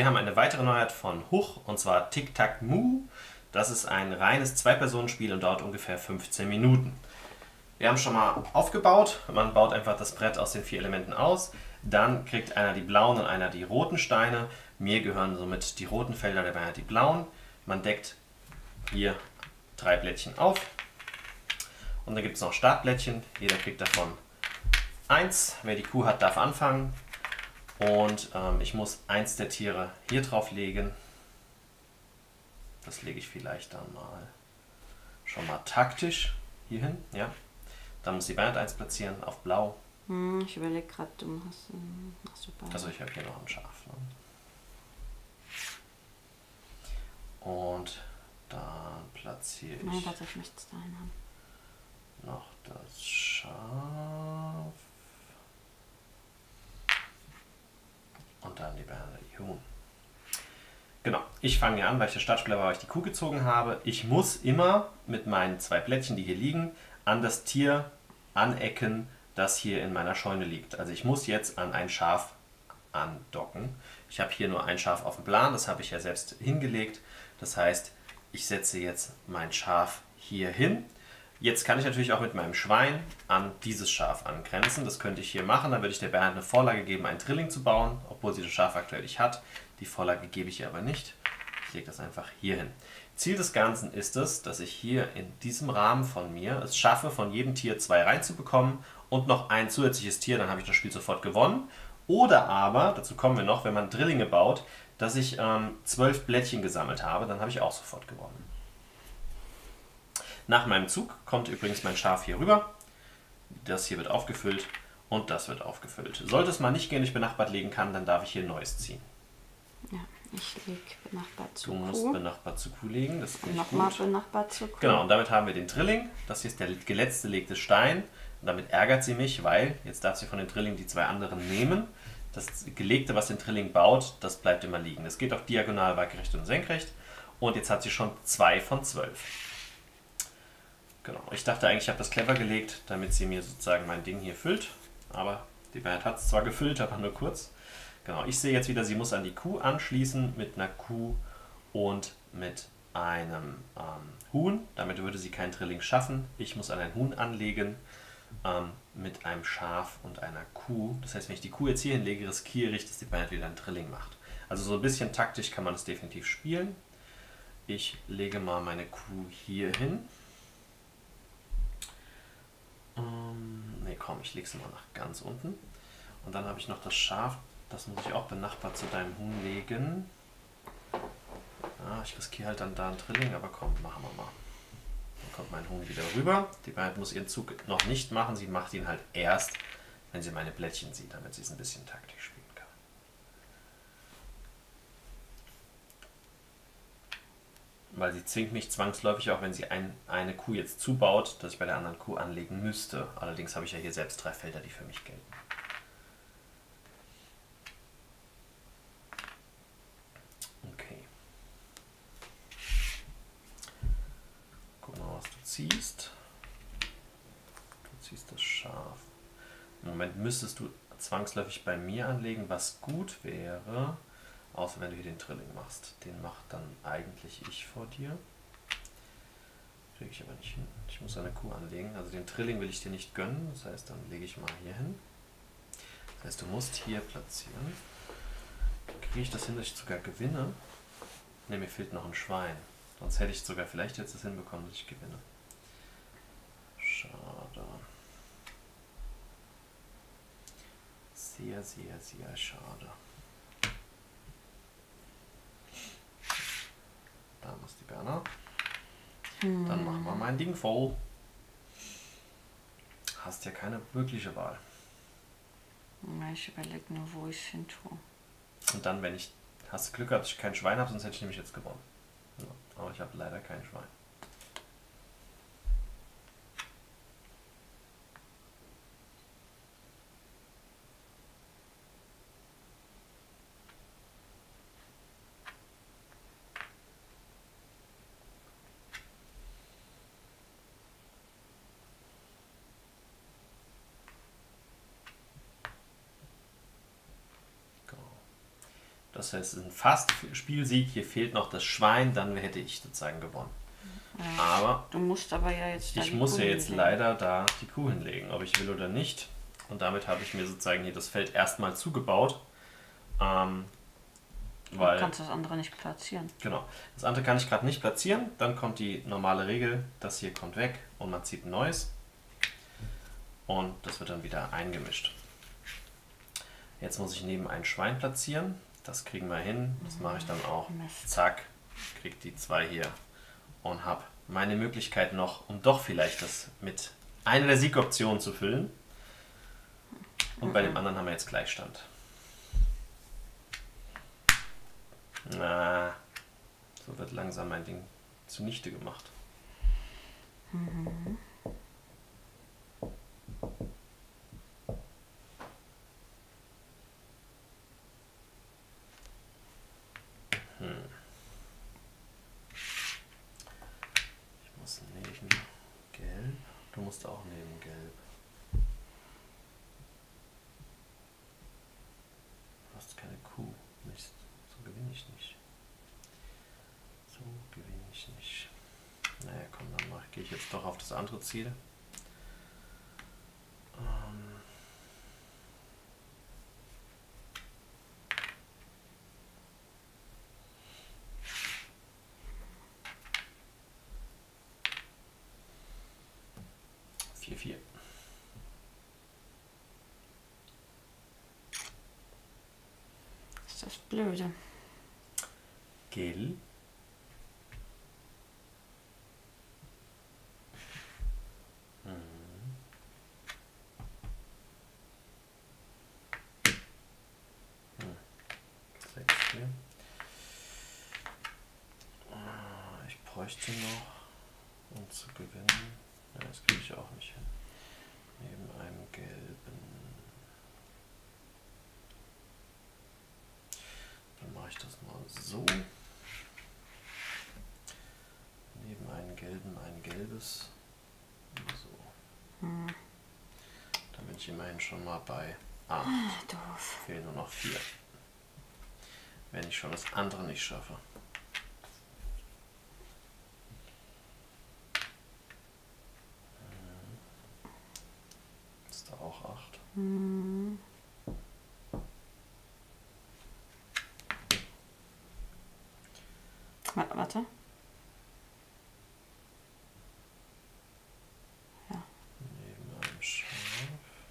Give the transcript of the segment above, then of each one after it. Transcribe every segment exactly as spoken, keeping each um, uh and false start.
Wir haben eine weitere Neuheit von Huch, und zwar Tic-Tac-Moo. Das ist ein reines Zwei-Personen-Spiel und dauert ungefähr fünfzehn Minuten. Wir haben schon mal aufgebaut. Man baut einfach das Brett aus den vier Elementen aus. Dann kriegt einer die blauen und einer die roten Steine. Mir gehören somit die roten Felder, der Bernhard die blauen. Man deckt hier drei Blättchen auf. Und dann gibt es noch Startblättchen. Jeder kriegt davon eins. Wer die Kuh hat, darf anfangen. Und ähm, ich muss eins der Tiere hier drauf legen. Das lege ich vielleicht dann mal schon mal taktisch hier hin. Ja. Dann muss die Bernhard eins platzieren auf blau. Hm, ich überlege gerade, du hast, hast du beide. Also ich habe hier noch ein Schaf. Ne? Und dann platziere ich Nein, warte, ich möchte es dahin haben. noch das Schaf. Und dann die Bernhard die Huhn. Genau, ich fange hier an, weil ich der Startspieler war, weil ich die Kuh gezogen habe. Ich muss immer mit meinen zwei Plättchen, die hier liegen, an das Tier anecken, das hier in meiner Scheune liegt. Also ich muss jetzt an ein Schaf andocken. Ich habe hier nur ein Schaf auf dem Plan, das habe ich ja selbst hingelegt. Das heißt, ich setze jetzt mein Schaf hier hin. Jetzt kann ich natürlich auch mit meinem Schwein an dieses Schaf angrenzen. Das könnte ich hier machen. Dann würde ich der Bernhard eine Vorlage geben, einen Drilling zu bauen, obwohl sie das Schaf aktuell nicht hat. Die Vorlage gebe ich ihr aber nicht. Ich lege das einfach hier hin. Ziel des Ganzen ist es, dass ich hier in diesem Rahmen von mir es schaffe, von jedem Tier zwei reinzubekommen und noch ein zusätzliches Tier, dann habe ich das Spiel sofort gewonnen. Oder aber, dazu kommen wir noch, wenn man Drillinge baut, dass ich ähm, zwölf Blättchen gesammelt habe, dann habe ich auch sofort gewonnen. Nach meinem Zug kommt übrigens mein Schaf hier rüber. Das hier wird aufgefüllt und das wird aufgefüllt. Sollte es mal nicht gehen, ich benachbart legen kann, dann darf ich hier ein neues ziehen. Ja, ich lege benachbart zu Du Kuh. musst benachbart zu Kuh legen, das finde ich gut. Nochmal benachbart zu Kuh. Genau, und damit haben wir den Drilling. Das hier ist der letzte legte Stein. Und damit ärgert sie mich, weil jetzt darf sie von den Drilling die zwei anderen nehmen. Das Gelegte, was den Drilling baut, das bleibt immer liegen. Das geht auch diagonal, waagerecht und senkrecht. Und jetzt hat sie schon zwei von zwölf. Genau, ich dachte eigentlich, ich habe das clever gelegt, damit sie mir sozusagen mein Ding hier füllt. Aber die Bernhard hat es zwar gefüllt, aber nur kurz. Genau, ich sehe jetzt wieder, sie muss an die Kuh anschließen mit einer Kuh und mit einem ähm, Huhn. Damit würde sie kein Drilling schaffen. Ich muss an ein Huhn anlegen ähm, mit einem Schaf und einer Kuh. Das heißt, wenn ich die Kuh jetzt hier hinlege, riskiere ich, dass die Bernhard wieder ein Drilling macht. Also so ein bisschen taktisch kann man es definitiv spielen. Ich lege mal meine Kuh hier hin. Ähm, ne, komm, ich lege sie mal nach ganz unten. Und dann habe ich noch das Schaf. Das muss ich auch benachbart zu deinem Huhn legen. Ja, ich riskiere halt dann da ein Drilling, aber komm, machen wir mal. Dann kommt mein Huhn wieder rüber. Die Bernhard muss ihren Zug noch nicht machen. Sie macht ihn halt erst, wenn sie meine Blättchen sieht, damit sie es ein bisschen taktisch spielen kann. Weil sie zwingt mich zwangsläufig, auch wenn sie ein, eine Kuh jetzt zubaut, dass ich bei der anderen Kuh anlegen müsste. Allerdings habe ich ja hier selbst drei Felder, die für mich gelten. Okay. Guck mal, was du ziehst. Du ziehst das Schaf. Im Moment müsstest du zwangsläufig bei mir anlegen, was gut wäre. Außer wenn du hier den Drilling machst. Den macht dann eigentlich ich vor dir. Kriege ich aber nicht hin. Ich muss eine Kuh anlegen. Also den Drilling will ich dir nicht gönnen. Das heißt, dann lege ich mal hier hin. Das heißt, du musst hier platzieren. Kriege ich das hin, dass ich sogar gewinne? Ne, mir fehlt noch ein Schwein. Sonst hätte ich sogar vielleicht jetzt das hinbekommen, dass ich gewinne. Schade. Sehr, sehr, sehr schade. Da muss die Berner. Hm. Dann machen wir mein Ding voll. Hast ja keine wirkliche Wahl. Ich überlege nur, wo ich es hin tue. Und dann, wenn ich, hast du Glück gehabt, dass ich kein Schwein habe, sonst hätte ich nämlich jetzt gewonnen. Ja, aber ich habe leider kein Schwein. Das heißt, es ist ein fast Spielsieg. Hier fehlt noch das Schwein, dann hätte ich sozusagen gewonnen. Ja. Aber Du musst aber ja jetzt da ich die muss Kuh ja jetzt hinlegen. leider da die Kuh hinlegen, ob ich will oder nicht. Und damit habe ich mir sozusagen hier das Feld erstmal zugebaut. Ähm, weil, Du kannst das andere nicht platzieren. genau. Das andere kann ich gerade nicht platzieren. Dann kommt die normale Regel, das hier kommt weg und man zieht ein neues. Und das wird dann wieder eingemischt. Jetzt muss ich neben ein Schwein platzieren. Das kriegen wir hin. Das mache ich dann auch. Mist. Zack, krieg die zwei hier und habe meine Möglichkeit noch, um doch vielleicht das mit einer der Siegoptionen zu füllen. Und bei dem anderen haben wir jetzt Gleichstand. Na, so wird langsam mein Ding zunichte gemacht. Mhm. Hm. Ich muss neben Gelb. Du musst auch neben Gelb. Du hast keine Kuh. Mist. So gewinne ich nicht. So gewinne ich nicht. Naja, komm, dann mach, gehe ich jetzt doch auf das andere Ziel. Ähm vier vier. Ist das blöde. Gelb. Ich bräuchte noch, um zu gewinnen. Ja, das kriege ich auch nicht hin. Neben einem gelben. Dann mache ich das mal so. Neben einem gelben ein gelbes. So. Hm. Dann bin ich immerhin schon mal bei acht. Doof. Fehlen nur noch vier. Wenn ich schon das andere nicht schaffe. Ist da auch acht. Hm. Warte, warte. Ja. Neben einem Schaf.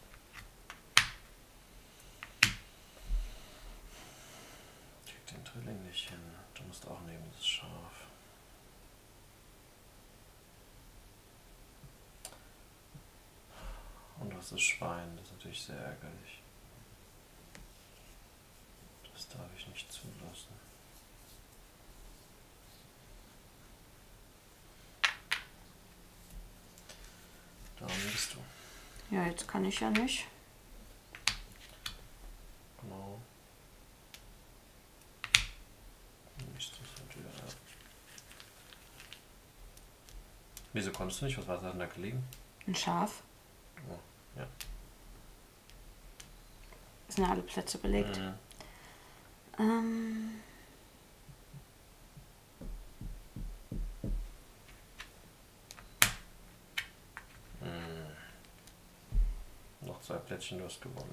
Krieg den Drilling nicht hin. Du musst auch neben das Schaf. Und das ist Schwein. Das ist natürlich sehr ärgerlich. Das darf ich nicht zulassen. Da bist du. Ja, jetzt kann ich ja nicht. Genau. Ist das halt wieder, ja. Wieso konntest du nicht? Was war da gelegen? Ein Schaf. Oh, ja. Es sind alle Plätze belegt. Mhm. Ähm. Mhm. Noch zwei Plättchen, du hast gewonnen.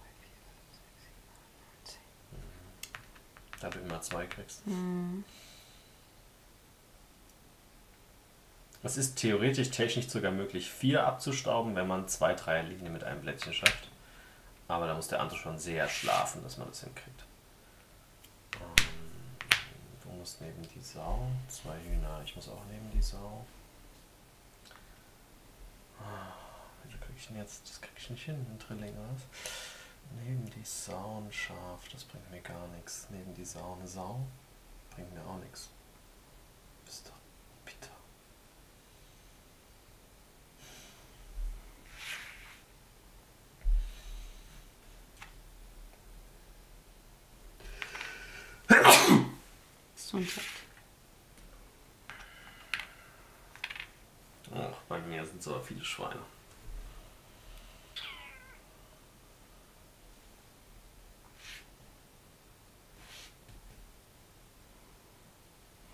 Da du immer zwei kriegst. Hm. Es ist theoretisch technisch sogar möglich, vier abzustauben, wenn man zwei Dreierlinien mit einem Plättchen schafft. Aber da muss der andere schon sehr schlafen, dass man das hinkriegt. Ähm, du musst neben die Sau. Zwei Hühner. Ich muss auch neben die Sau. Wie krieg ich denn jetzt? Das krieg ich nicht hin, ein Drilling, oder was? Neben die Sau ein Schaf, das bringt mir gar nichts. Neben die Sau eine Sau, bringt mir auch nichts. Bist doch bitter. Gesundheit. Ach, bei mir sind so viele Schweine.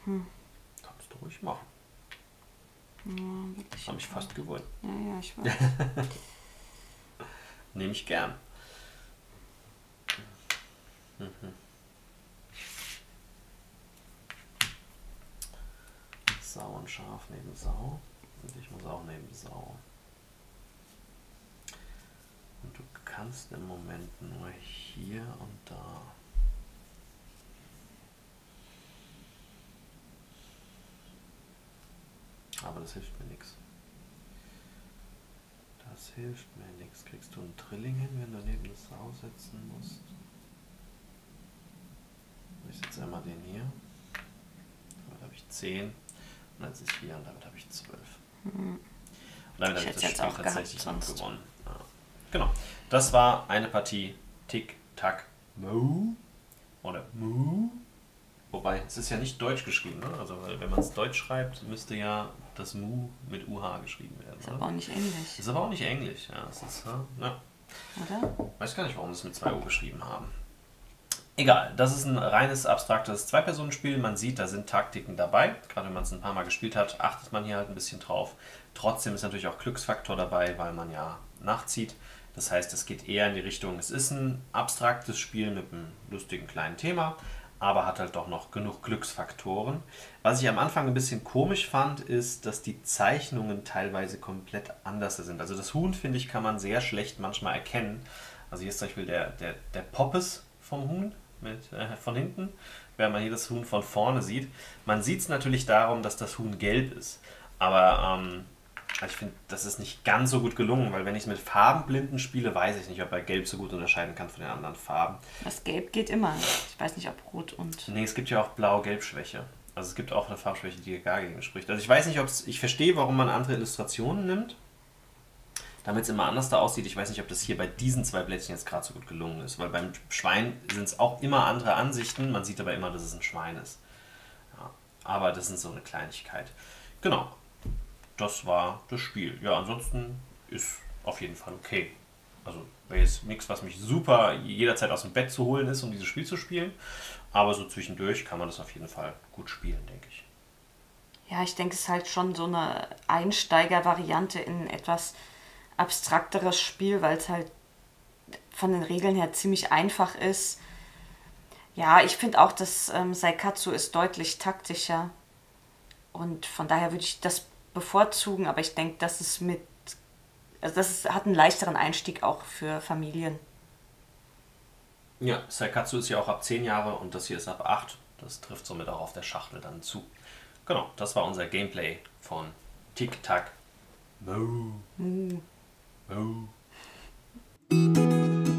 Hm. Kannst du ruhig machen. Ja, wirklich. Habe ich fast gewonnen. Ja, ja, ich weiß. Nehme ich gern. Mhm. Sau und Schaf neben Sau. Und ich muss auch neben Sau. Und du kannst im Moment nur hier und da. Aber das hilft mir nichts. Das hilft mir nichts. Kriegst du einen Drilling hin, wenn du neben das Sau setzen musst? Ich setze einmal den hier. Damit habe ich zehn. Und jetzt ist hier und damit habe ich zwölf. Mhm. Und damit Ich habe ich das hätte Spiel jetzt auch tatsächlich gehabt noch sonst. gewonnen. Ja. Genau. Das war eine Partie Tic-Tac-Mo. Oder Mu. Wobei, es ist ja nicht deutsch geschrieben, ne? Also wenn man es deutsch schreibt, müsste ja das Mu mit U H geschrieben werden. Ist Oder? aber auch nicht Englisch, Ist aber auch nicht Englisch. Ja, es ist, ja. oder? Weiß gar nicht, warum sie es mit zwei U geschrieben haben. Egal, das ist ein reines abstraktes Zwei-Personen-Spiel. Man sieht, da sind Taktiken dabei. Gerade wenn man es ein paar Mal gespielt hat, achtet man hier halt ein bisschen drauf. Trotzdem ist natürlich auch Glücksfaktor dabei, weil man ja nachzieht. Das heißt, es geht eher in die Richtung, es ist ein abstraktes Spiel mit einem lustigen kleinen Thema, aber hat halt doch noch genug Glücksfaktoren. Was ich am Anfang ein bisschen komisch fand, ist, dass die Zeichnungen teilweise komplett anders sind. Also das Huhn, finde ich, kann man sehr schlecht manchmal erkennen. Also hier ist zum Beispiel der, der, der Poppes vom Huhn mit, äh, von hinten, während man hier das Huhn von vorne sieht. Man sieht es natürlich darum, dass das Huhn gelb ist. Aber ähm, ich finde, das ist nicht ganz so gut gelungen, weil wenn ich es mit Farbenblinden spiele, weiß ich nicht, ob er gelb so gut unterscheiden kann von den anderen Farben. Das Gelb geht immer. Ich weiß nicht, ob Rot und... Nee, es gibt ja auch Blau-Gelb-Schwäche. Also es gibt auch eine Farbschwäche, die gar gegen spricht. Also ich weiß nicht, ob es... Ich verstehe, warum man andere Illustrationen nimmt, damit es immer anders da aussieht. Ich weiß nicht, ob das hier bei diesen zwei Blättchen jetzt gerade so gut gelungen ist, weil beim Schwein sind es auch immer andere Ansichten. Man sieht aber immer, dass es ein Schwein ist. Ja, aber das ist so eine Kleinigkeit. Genau. Das war das Spiel. Ja, ansonsten ist auf jeden Fall okay. Also wäre jetzt nichts, was mich super jederzeit aus dem Bett zu holen ist, um dieses Spiel zu spielen. Aber so zwischendurch kann man das auf jeden Fall gut spielen, denke ich. Ja, ich denke, es ist halt schon so eine Einsteiger-Variante in ein etwas abstrakteres Spiel, weil es halt von den Regeln her ziemlich einfach ist. Ja, ich finde auch, dass ähm, Saikatsu ist deutlich taktischer. Und von daher würde ich das bevorzugen, aber ich denke, das ist mit, also das ist, hat einen leichteren Einstieg auch für Familien. Ja, Saikatsu ist ja auch ab zehn Jahre und das hier ist ab acht. Das trifft somit auch auf der Schachtel dann zu. Genau, das war unser Gameplay von Tic-Tac-Mo. Mm. Mo.